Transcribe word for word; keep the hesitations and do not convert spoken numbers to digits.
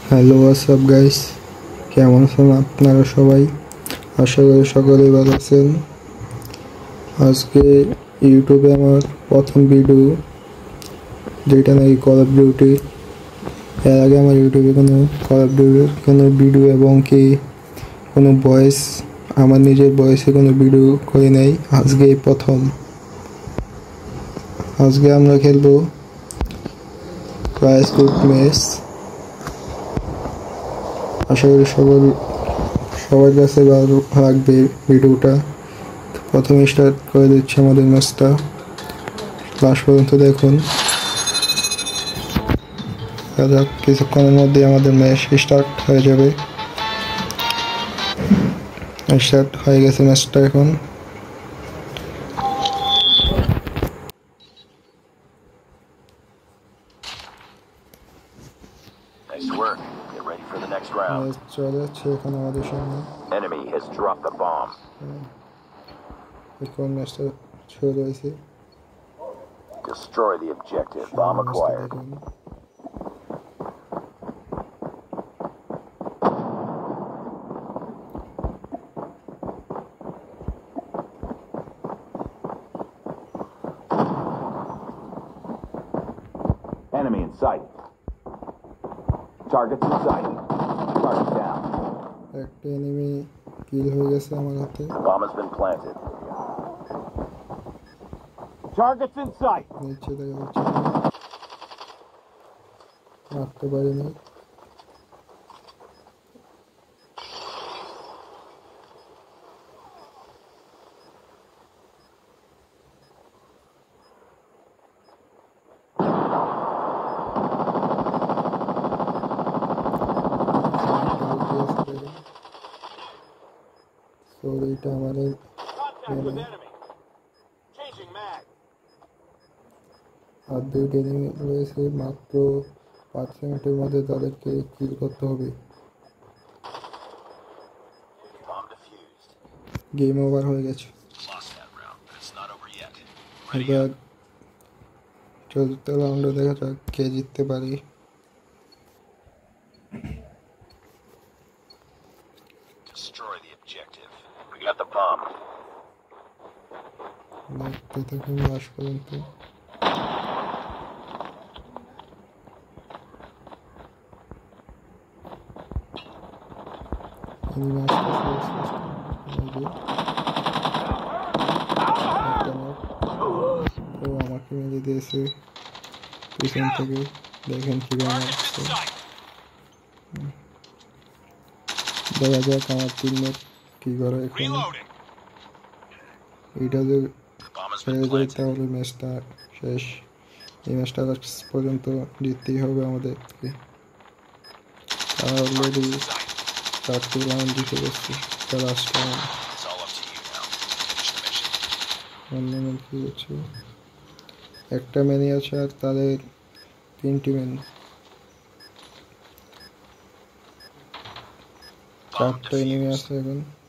Hello WhatsApp guys, কেমন আছেন আপনারা সবাই? আশা করি সকলেই ভালো আছেন। আজকে ইউটিউবে আমার প্রথম ভিডিও, যেটা নাকি কল অফ ডিউটি। এর আগে আমার ইউটিউবে কোনো কল অফ ডিউটির কোনো ভিডিও এবং কি কোনো ভয়েস, আমার নিজের ভয়েসে কোনো ভিডিও করি নাই। আজকে প্রথম। আজকে আমরা খেলবো প্রাইস গুড ম্যাচ। আশা করি সকল সবার কাছে ভালো লাগবে ভিডিওটা। প্রথমে স্টার্ট করে দিচ্ছি আমাদের ম্যাচটা, লাস্ট পর্যন্ত দেখুন। কিছুক্ষণের মধ্যে আমাদের ম্যাচ স্টার্ট হয়ে যাবে। স্টার্ট হয়ে গেছে ম্যাচটা এখন। ম্যাচ চলে যাচ্ছে এখন আমাদের সামনে। এখন ম্যাচটা শুরু হয়েছে। Destroy the objective. Bomb acquired. Enemy in sight. Targets in sight. Target down. একটা এনিমি কিল হয়ে গেছে আমার হাতে। Bomb has been planted. Targets in sight. নিচে দেখা যাচ্ছে, মারতে পারি না। এটা আমাদের আর দুইটা এনিমি রয়েছে, মাত্র পাঁচ মিনিটের মধ্যে তাদেরকে কিল করতে হবে। গেম ওভার হয়ে গেছে। এবার চতুর্থ রাউন্ডে দেখা যাক কে জিততে পারি। Destroy the objective. We got the bomb. দেখতে থাকুন লাস্ট পর্যন্ত। আমাকে মেরে দিয়েছে পিছন থেকে, দেখেন কিভাবে মারছে। দেখা যাক আমার টিমমেট কি করে এখন। এইটা যে ছেড়ে যায় তাহলে ম্যাচটা শেষ। এই ম্যাচটা পর্যন্ত জিততেই হবে আমাদেরকে। অলরেডি চারটি রাউন্ড জিতে গেছি, লাস্ট রাউন্ড। অন্য কি হচ্ছে, একটা ম্যানই আছে আর তাদের তিনটি ম্যান, চারটা এনিমি আছে এখন।